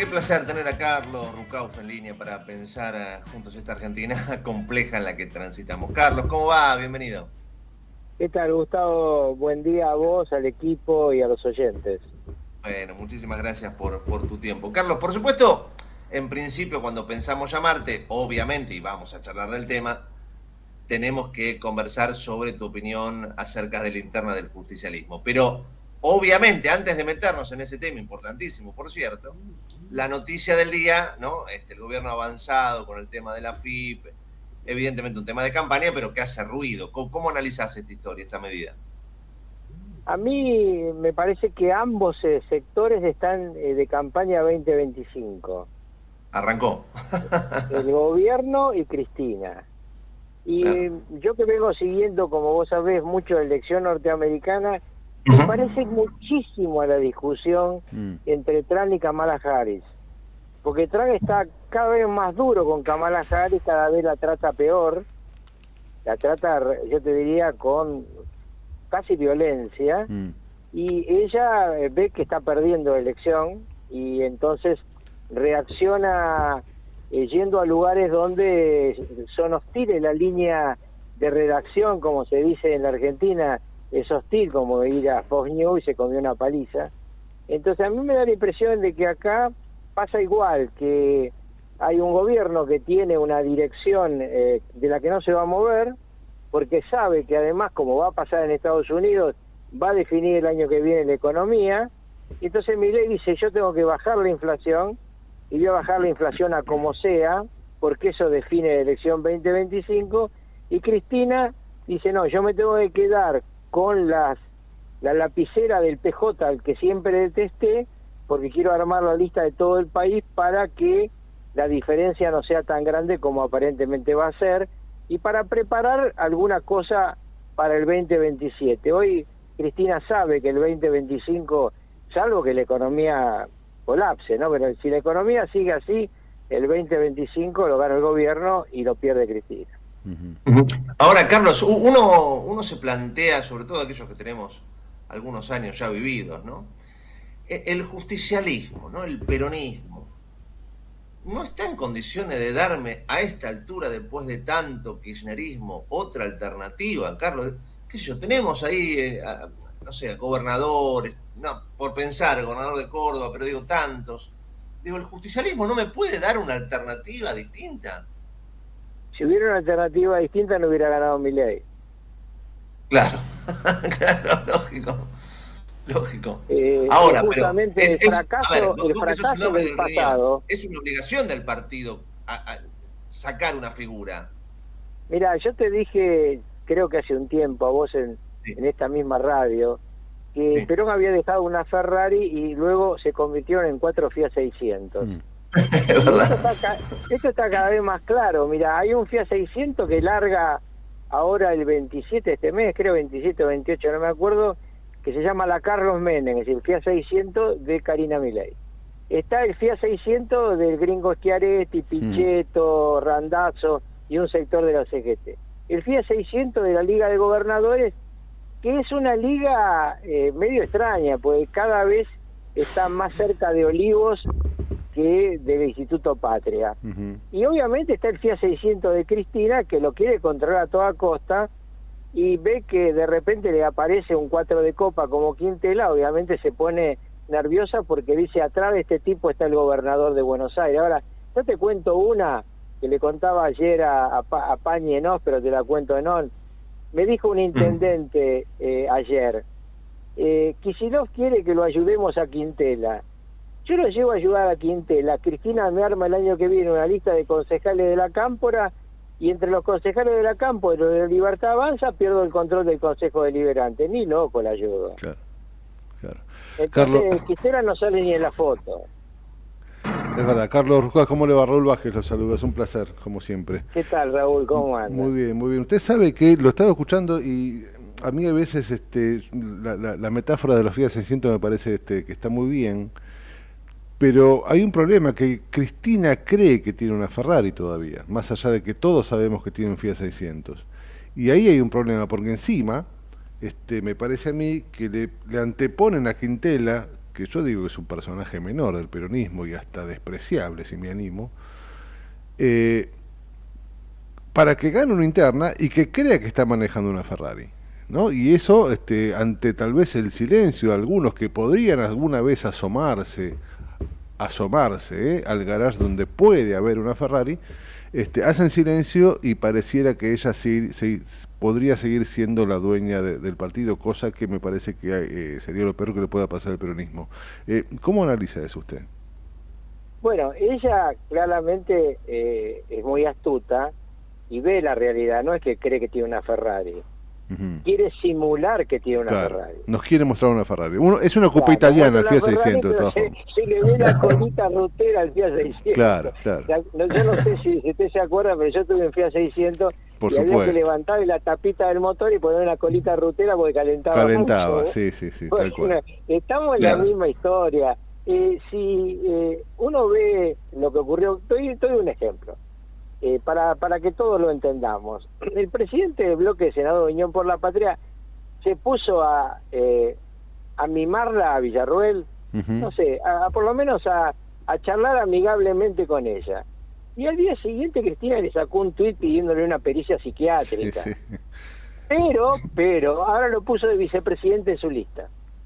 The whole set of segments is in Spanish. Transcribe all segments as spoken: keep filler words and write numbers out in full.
Qué placer tener a Carlos Rucauf en línea para pensar uh, juntos esta Argentina compleja en la que transitamos. Carlos, ¿cómo va? Bienvenido. ¿Qué tal, Gustavo? Buen día a vos, al equipo y a los oyentes. Bueno, muchísimas gracias por, por tu tiempo. Carlos, por supuesto, en principio cuando pensamos llamarte, obviamente, y vamos a charlar del tema, tenemos que conversar sobre tu opinión acerca de la interna del justicialismo. Pero, obviamente, antes de meternos en ese tema importantísimo, por cierto, la noticia del día, ¿no? Este, el gobierno ha avanzado con el tema de la F I P, evidentemente un tema de campaña, pero que hace ruido. ¿Cómo, cómo analizás esta historia, esta medida? A mí me parece que ambos eh, sectores están eh, de campaña veinte veinticinco. Arrancó. El gobierno y Cristina. Y Claro. yo que vengo siguiendo, como vos sabés, mucho la elección norteamericana, me Uh-huh. parece muchísimo a la discusión mm. entre Trump y Kamala Harris. Porque Trump está cada vez más duro con Kamala Harris, cada vez la trata peor. La trata, yo te diría, con casi violencia. Mm. Y ella ve que está perdiendo la elección y entonces reacciona eh, yendo a lugares donde son hostiles. La línea de redacción, como se dice en la Argentina, es hostil, como ir a Fox News y se comió una paliza. Entonces a mí me da la impresión de que acá pasa igual, que hay un gobierno que tiene una dirección eh, de la que no se va a mover, porque sabe que además, como va a pasar en Estados Unidos, va a definir el año que viene la economía. Y entonces Milei dice, yo tengo que bajar la inflación, y voy a bajar la inflación a como sea, porque eso define la elección veinte veinticinco, y Cristina dice, no, yo me tengo que quedar con las la lapicera del P J, al que siempre detesté, porque quiero armar la lista de todo el país para que la diferencia no sea tan grande como aparentemente va a ser, y para preparar alguna cosa para el veinte veintisiete. Hoy Cristina sabe que el veinte veinticinco, salvo que la economía colapse, ¿no? Pero si la economía sigue así, el veinte veinticinco lo gana el gobierno y lo pierde Cristina. Uh-huh. Ahora, Carlos, uno, uno se plantea, sobre todo aquellos que tenemos algunos años ya vividos, ¿no? El justicialismo, ¿no? El peronismo, ¿no está en condiciones de darme a esta altura, después de tanto kirchnerismo, otra alternativa, Carlos? ¿Qué sé yo? Tenemos ahí, eh, a, no sé, gobernadores, no, por pensar, gobernador de Córdoba, pero digo tantos. Digo, ¿el justicialismo no me puede dar una alternativa distinta? Si hubiera una alternativa distinta, no hubiera ganado Milei. Claro, claro, lógico. Lógico. Eh, Ahora, justamente pero es, el fracaso, es, a ver, el fracaso del, del pasado. Es una obligación del partido a, a sacar una figura. Mira, yo te dije, creo que hace un tiempo, a vos en, sí. en esta misma radio, que sí. Perón había dejado una Ferrari y luego se convirtieron en cuatro Fiat seiscientos. Mm. esto, está, esto está cada vez más claro. Mira, hay un Fiat seiscientos que larga ahora el veintisiete de este mes, creo veintisiete o veintiocho, no me acuerdo, que se llama la Carlos Menem, es decir, el Fiat seiscientos de Karina Milei. Está el Fiat seiscientos del gringo Schiaretti, Pichetto, mm. Randazzo y un sector de la C G T. El Fiat seiscientos de la Liga de Gobernadores, que es una liga eh, medio extraña, porque cada vez está más cerca de Olivos que del Instituto Patria. Uh-huh. Y obviamente está el Fiat seiscientos de Cristina, que lo quiere controlar a toda costa, y ve que de repente le aparece un cuatro de copa como Quintela, obviamente se pone nerviosa porque dice, atrás de este tipo está el gobernador de Buenos Aires. Ahora, yo te cuento una que le contaba ayer a, a, a Pañi en Oz, pero te la cuento en On. Me dijo un intendente eh, ayer, eh, Kicillof quiere que lo ayudemos a Quintela. Yo lo llevo a ayudar a Quintela. Cristina me arma el año que viene una lista de concejales de la Cámpora, y entre los concejales de la Campo y los de Libertad Avanza pierdo el control del Consejo Deliberante. Ni loco la ayudo. Claro, claro. Entonces, Carlos... Quintela no sale ni en la foto. Es verdad. Carlos Rucauf, ¿cómo le va? Raúl Vázquez los saluda, es un placer, como siempre. ¿Qué tal, Raúl? ¿Cómo anda? Muy bien, muy bien. Usted sabe que lo estaba escuchando y a mí a veces este, la, la, la metáfora de los Fiat seiscientos me parece este, que está muy bien, pero hay un problema, que Cristina cree que tiene una Ferrari todavía, más allá de que todos sabemos que tiene un Fiat seiscientos. Y ahí hay un problema, porque encima, este, me parece a mí, que le, le anteponen a Quintela que yo digo que es un personaje menor del peronismo y hasta despreciable, si me animo, eh, para que gane una interna y que crea que está manejando una Ferrari, ¿no? Y eso, este, ante tal vez el silencio de algunos que podrían alguna vez asomarse, asomarse ¿eh? al garage donde puede haber una Ferrari, este, hacen silencio y pareciera que ella sí, sí, podría seguir siendo la dueña de, del partido, cosa que me parece que eh, sería lo peor que le pueda pasar al peronismo. Eh, ¿Cómo analiza eso usted? Bueno, ella claramente eh, es muy astuta y ve la realidad, no es que cree que tiene una Ferrari. Uh-huh. Quiere simular que tiene una claro, Ferrari. Nos quiere mostrar una Ferrari. Uno, es una copa claro, italiana el Fiat seiscientos, de todas se, formas. Se le ve la colita rutera al Fiat seiscientos. Claro, claro. No, yo no sé si, si usted se acuerda, pero yo tuve un Fiat seiscientos Por y supuesto. había que levantar la tapita del motor y poner una colita rutera porque calentaba Calentaba, mucho, sí, sí, sí, pues, tal cual. Estamos en claro. la misma historia. Eh, si eh, uno ve lo que ocurrió, estoy, estoy un ejemplo. Eh, para, para que todos lo entendamos. El presidente del bloque de Senado de Unión por la Patria se puso a, eh, a mimarla a Villarruel, uh-huh. no sé, a, a por lo menos a, a charlar amigablemente con ella. Y al día siguiente Cristina le sacó un tuit pidiéndole una pericia psiquiátrica. Sí, sí. Pero, pero, ahora lo puso de vicepresidente en su lista.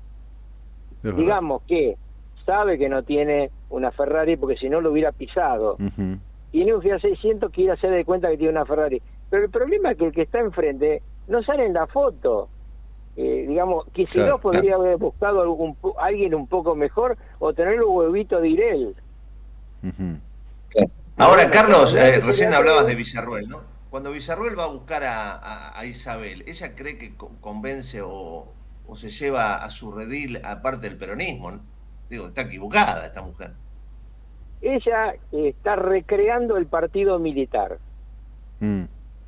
Es Digamos verdad. que sabe que no tiene una Ferrari porque si no lo hubiera pisado. Uh-huh. Tiene un Fiat seiscientos, quiere hacer de cuenta que tiene una Ferrari. Pero el problema es que el que está enfrente no sale en la foto. Eh, digamos, que si claro, no podría claro. haber buscado algún, alguien un poco mejor o tener un huevito de Irel. Uh-huh. Claro. Ahora, Carlos, eh, recién hablabas de Villarruel, ¿no? Cuando Villarruel va a buscar a, a, a Isabel, ¿ella cree que convence o, o se lleva a su redil aparte del peronismo, ¿no? Digo, está equivocada esta mujer. Ella eh, está recreando el partido militar. Mm.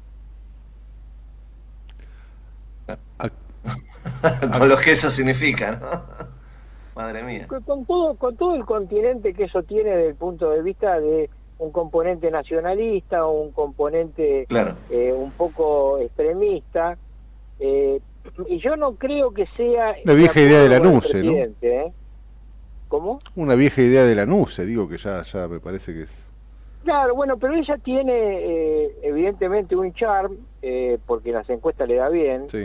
Con lo que eso significa, ¿no? Madre mía. Con, con todo, con todo el continente que eso tiene desde el punto de vista de un componente nacionalista o un componente claro. eh, un poco extremista. Eh, y yo no creo que sea la vieja idea de la N U C E, ¿no? ¿eh? ¿Cómo? Una vieja idea de la N U C E, digo que ya, ya me parece que es... Claro, bueno, pero ella tiene eh, evidentemente un charm, eh, porque las encuestas le da bien. Sí.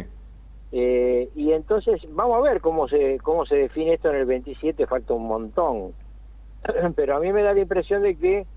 Eh, y entonces vamos a ver cómo se cómo se define esto en el veintisiete, falta un montón. Pero a mí me da la impresión de que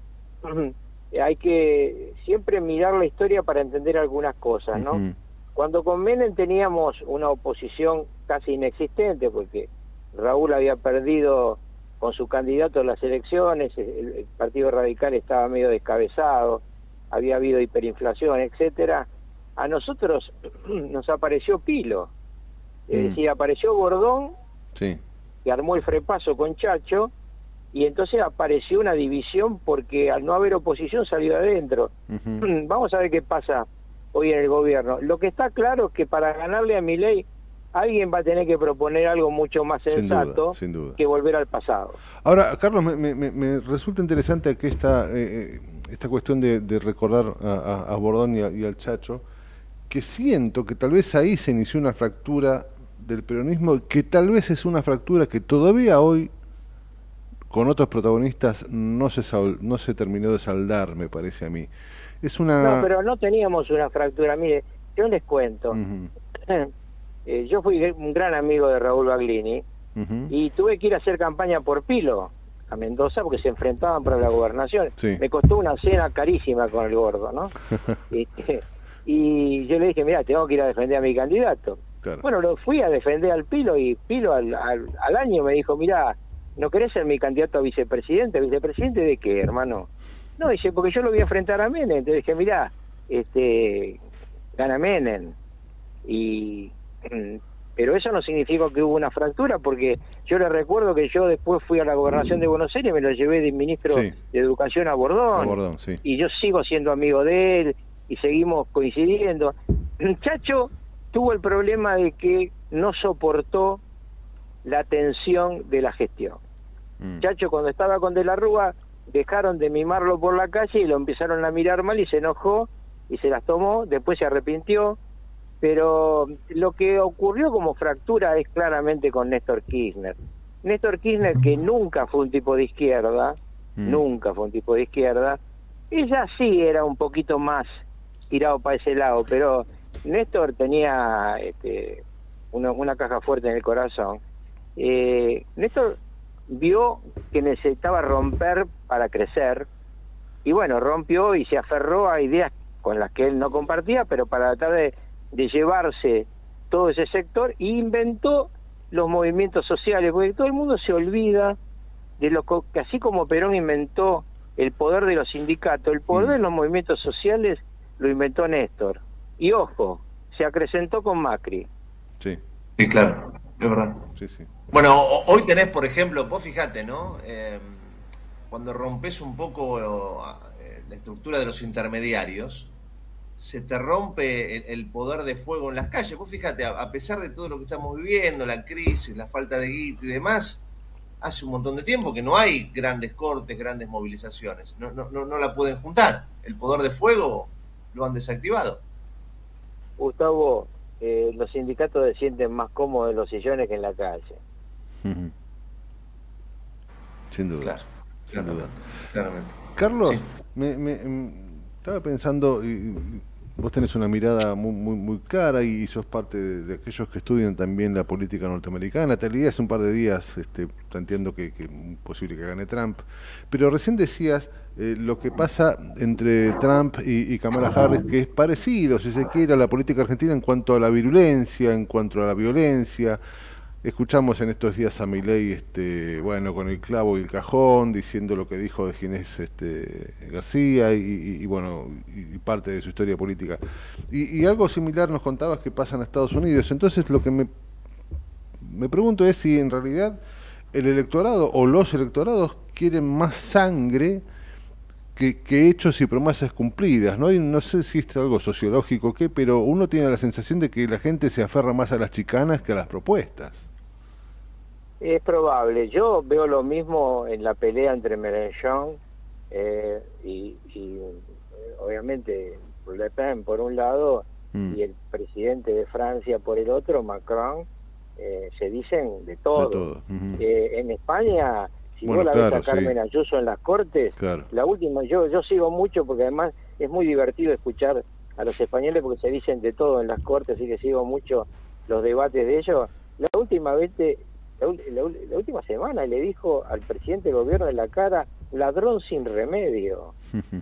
hay que siempre mirar la historia para entender algunas cosas, ¿no? Uh-huh. Cuando con Menem teníamos una oposición casi inexistente, porque Raúl había perdido con su candidato en las elecciones, el, el Partido Radical estaba medio descabezado, había habido hiperinflación, etcétera. A nosotros nos apareció Pilo, mm. es decir, apareció Bordón, sí. que armó el frepaso con Chacho, y entonces apareció una división porque al no haber oposición salió adentro. Uh-huh. Vamos a ver qué pasa hoy en el gobierno. Lo que está claro es que para ganarle a Milei alguien va a tener que proponer algo mucho más sensato sin duda, sin duda. que volver al pasado. Ahora, Carlos, me, me, me resulta interesante que esta, eh, esta cuestión de, de recordar a, a, a Bordón y, a, y al Chacho, que siento que tal vez ahí se inició una fractura del peronismo, que tal vez es una fractura que todavía hoy, con otros protagonistas, no se, no se terminó de saldar, me parece a mí. Es una... No, pero no teníamos una fractura. Mire, yo les cuento. Uh-huh. eh, yo fui un gran amigo de Raúl Baglini uh-huh. y tuve que ir a hacer campaña por Pilo a Mendoza porque se enfrentaban para la gobernación. Sí. Me costó una cena carísima con el gordo, ¿no? este, y yo le dije, mira, tengo que ir a defender a mi candidato. Claro. Bueno, lo fui a defender al Pilo y Pilo al, al, al año me dijo, mira, ¿no querés ser mi candidato a vicepresidente? ¿Vicepresidente de qué, hermano? No, dice, porque yo lo voy a enfrentar a Menem. Entonces dije, mira, este, gana Menem. Y, pero eso no significó que hubo una fractura, porque yo le recuerdo que yo después fui a la gobernación de Buenos Aires, me lo llevé de ministro sí. de Educación a Bordón, a Bordón sí. y yo sigo siendo amigo de él, y seguimos coincidiendo. Chacho tuvo el problema de que no soportó la tensión de la gestión. Mm. Chacho, cuando estaba con De la Rúa, dejaron de mimarlo por la calle y lo empezaron a mirar mal y se enojó y se las tomó, después se arrepintió, pero lo que ocurrió como fractura es claramente con Néstor Kirchner. Néstor Kirchner, que nunca fue un tipo de izquierda, mm. nunca fue un tipo de izquierda, ella sí era un poquito más tirado para ese lado, pero Néstor tenía este, una, una caja fuerte en el corazón. Eh, Néstor vio que necesitaba romper para crecer, y bueno, rompió y se aferró a ideas con las que él no compartía, pero para tratar de, de llevarse todo ese sector, e inventó los movimientos sociales, porque todo el mundo se olvida de lo que, así como Perón inventó el poder de los sindicatos, el poder mm. de los movimientos sociales lo inventó Néstor. Y ojo, se acrecentó con Macri. Sí, sí, claro, es verdad. Sí, sí. Bueno, hoy tenés, por ejemplo, vos fijate, ¿no? Eh, cuando rompes un poco eh, la estructura de los intermediarios, se te rompe el, el poder de fuego en las calles. Vos fíjate, a, a pesar de todo lo que estamos viviendo, la crisis, la falta de guita y demás, hace un montón de tiempo que no hay grandes cortes, grandes movilizaciones. No, no, no, no la pueden juntar. El poder de fuego lo han desactivado. Gustavo, eh, los sindicatos se sienten más cómodos en los sillones que en la calle. Uh-huh. Sin duda. Claro, sin claramente, duda. Claramente. Carlos, sí. me, me, me estaba pensando, y vos tenés una mirada muy muy, muy clara y sos parte de, de aquellos que estudian también la política norteamericana. Te leí hace un par de días, este, entiendo que es posible que gane Trump, pero recién decías eh, lo que pasa entre Trump y, y Kamala Harris, que es parecido, si se quiere, a la política argentina en cuanto a la virulencia, en cuanto a la violencia. Escuchamos en estos días a Milei, este, bueno, con el clavo y el cajón, diciendo lo que dijo de Ginés este, García y, y, y bueno, y, y parte de su historia política. Y, y algo similar nos contabas que pasa en Estados Unidos. Entonces lo que me, me pregunto es si en realidad el electorado o los electorados quieren más sangre que, que hechos y promesas cumplidas, ¿no? Y no sé si es algo sociológico o qué, pero uno tiene la sensación de que la gente se aferra más a las chicanas que a las propuestas. Es probable. Yo veo lo mismo en la pelea entre Mélenchon eh, y, y obviamente Le Pen por un lado mm. y el presidente de Francia por el otro, Macron, eh, se dicen de todo. De todo. Uh-huh. eh, en España, si bueno, vos la claro, ves a Carmen sí. Ayuso en las Cortes, claro. la última, yo yo sigo mucho porque además es muy divertido escuchar a los españoles porque se dicen de todo en las Cortes, así que sigo mucho los debates de ellos. La última vez te, La, la, la última semana le dijo al presidente del gobierno en la cara, ladrón sin remedio.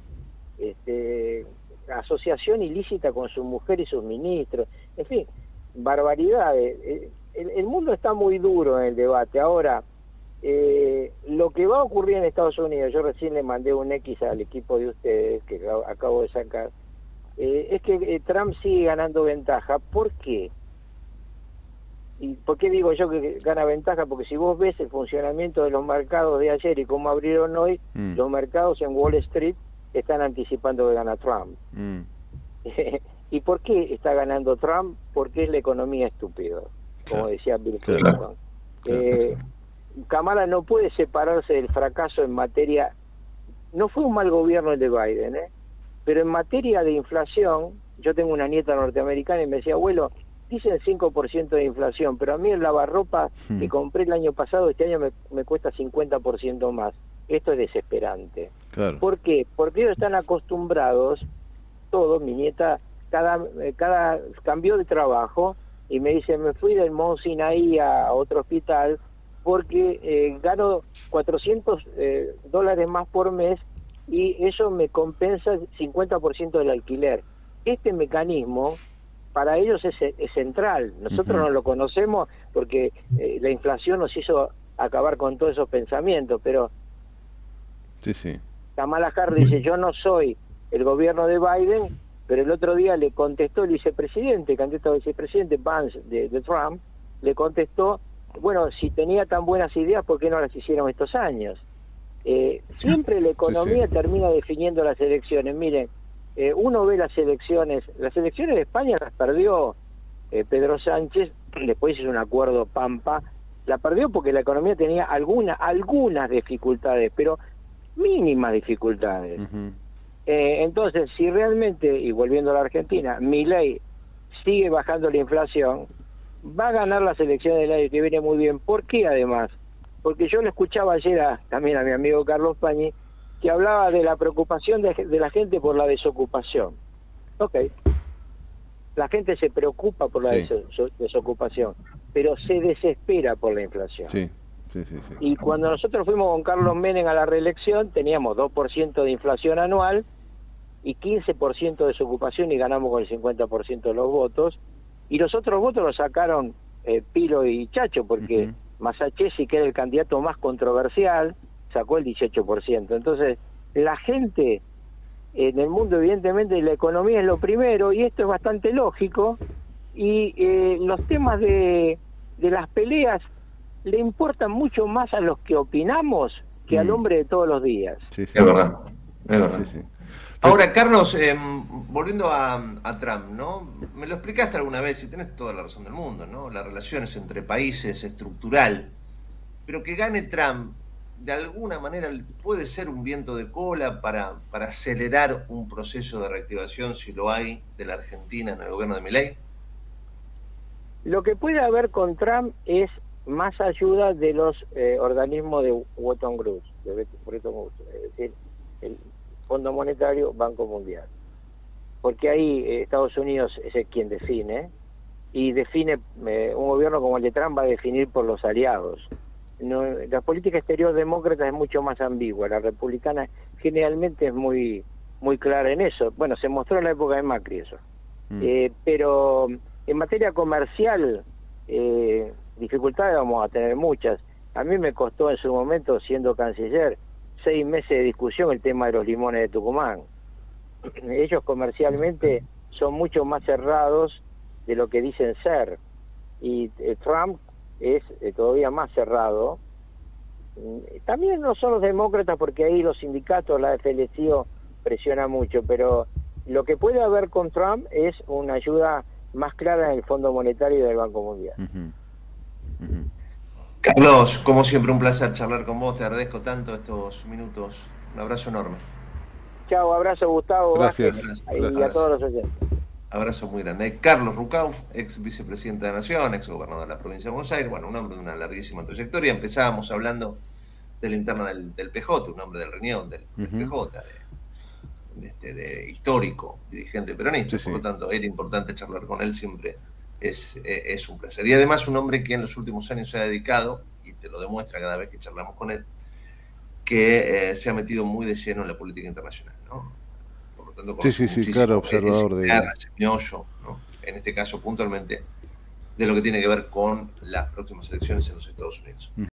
este, asociación ilícita con su mujer y sus ministros, en fin, barbaridades. El, el mundo está muy duro en el debate. Ahora, eh, lo que va a ocurrir en Estados Unidos, yo recién le mandé un X al equipo de ustedes, que acabo de sacar, eh, es que eh, Trump sigue ganando ventaja. ¿Por qué? ¿Y por qué digo yo que gana ventaja? Porque si vos ves el funcionamiento de los mercados de ayer y cómo abrieron hoy, mm. los mercados en Wall Street están anticipando que gana Trump. Mm. ¿Y por qué está ganando Trump? Porque es la economía estúpida, como claro. decía Bill Clinton. Claro. Eh, claro. Kamala no puede separarse del fracaso en materia... No fue un mal gobierno el de Biden, ¿eh? Pero en materia de inflación, yo tengo una nieta norteamericana y me decía, abuelo, dicen cinco por ciento de inflación, pero a mí el lavarropa hmm. que compré el año pasado, este año me, me cuesta cincuenta por ciento más. Esto es desesperante. Claro. ¿Por qué? Porque ellos están acostumbrados, todos, mi nieta, cada, cada cambió de trabajo y me dice, me fui del Mount Sinai a otro hospital porque eh, gano cuatrocientos eh, dólares más por mes y eso me compensa el cincuenta por ciento del alquiler. Este mecanismo para ellos es, es central. Nosotros uh-huh. no lo conocemos porque eh, la inflación nos hizo acabar con todos esos pensamientos, pero sí, sí. Kamala Harris dice, yo no soy el gobierno de Biden, pero el otro día le contestó el vicepresidente, el candidato a vicepresidente Vance de, de Trump, le contestó, bueno, si tenía tan buenas ideas, ¿por qué no las hicieron estos años? Eh, siempre la economía sí, sí. termina definiendo las elecciones. Miren, Eh, uno ve las elecciones, las elecciones de España las perdió eh, Pedro Sánchez, después hizo un acuerdo Pampa, la perdió porque la economía tenía alguna, algunas dificultades, pero mínimas dificultades. Uh-huh. eh, entonces, si realmente, y volviendo a la Argentina, Milei sigue bajando la inflación, va a ganar las elecciones del año que viene muy bien. ¿Por qué además? porque yo le escuchaba ayer a, también a mi amigo Carlos Pañi, que hablaba de la preocupación de, de la gente por la desocupación. Ok, la gente se preocupa por la Sí. des desocupación, pero se desespera por la inflación. Sí, sí, sí, sí. Y cuando nosotros fuimos con Carlos Menem a la reelección, teníamos dos por ciento de inflación anual y quince por ciento de desocupación y ganamos con el cincuenta por ciento de los votos. Y los otros votos los sacaron eh, Pilo y Chacho, porque uh-huh. Massachesi, que era el candidato más controversial, sacó el dieciocho por ciento. Entonces, la gente en el mundo, evidentemente, la economía es lo primero, y esto es bastante lógico, y eh, los temas de, de las peleas le importan mucho más a los que opinamos que mm. al hombre de todos los días. Sí, sí. Es verdad, es verdad. Sí, sí. Ahora, Carlos, eh, volviendo a, a Trump, ¿no? Me lo explicaste alguna vez y tenés toda la razón del mundo, ¿no? Las relaciones entre países, estructural, pero que gane Trump, de alguna manera puede ser un viento de cola para, para acelerar un proceso de reactivación, si lo hay, de la Argentina en el gobierno de Milei. Lo que puede haber con Trump es más ayuda de los eh, organismos de Bretton Woods, de Bretton Woods, es decir, el Fondo Monetario, Banco Mundial, porque ahí eh, Estados Unidos es el quien define, y define, eh, un gobierno como el de Trump va a definir por los aliados. No, la política exterior demócrata es mucho más ambigua, la republicana generalmente es muy muy clara en eso. Bueno, se mostró en la época de Macri eso. Mm. Eh, pero en materia comercial, eh, dificultades vamos a tener muchas. A mí me costó en su momento, siendo canciller, seis meses de discusión el tema de los limones de Tucumán. Ellos comercialmente son mucho más cerrados de lo que dicen ser. Y eh, Trump es eh, todavía más cerrado. También no son los demócratas, porque ahí los sindicatos, la F L C O presiona mucho, pero lo que puede haber con Trump es una ayuda más clara en el Fondo Monetario y del Banco Mundial. Uh-huh. Uh-huh. Carlos, como siempre un placer charlar con vos, te agradezco tanto estos minutos, un abrazo enorme. Chao, abrazo Gustavo. Gracias. Vázquez, y abrazo. A todos los oyentes. Abrazo muy grande. Carlos Rucauf, ex vicepresidente de la Nación, ex gobernador de la provincia de Buenos Aires, bueno, un hombre de una larguísima trayectoria. Empezábamos hablando de la interna del, del P J, un hombre del riñón del, del uh-huh. P J, de, de, este, de histórico dirigente peronista, sí, por lo sí. tanto era importante charlar con él, siempre es, es un placer. Y además un hombre que en los últimos años se ha dedicado, y te lo demuestra cada vez que charlamos con él, que eh, se ha metido muy de lleno en la política internacional, ¿no? Sí, sí, sí, claro, observador de... Semioso, ¿no? En este caso puntualmente de lo que tiene que ver con las próximas elecciones en los Estados Unidos.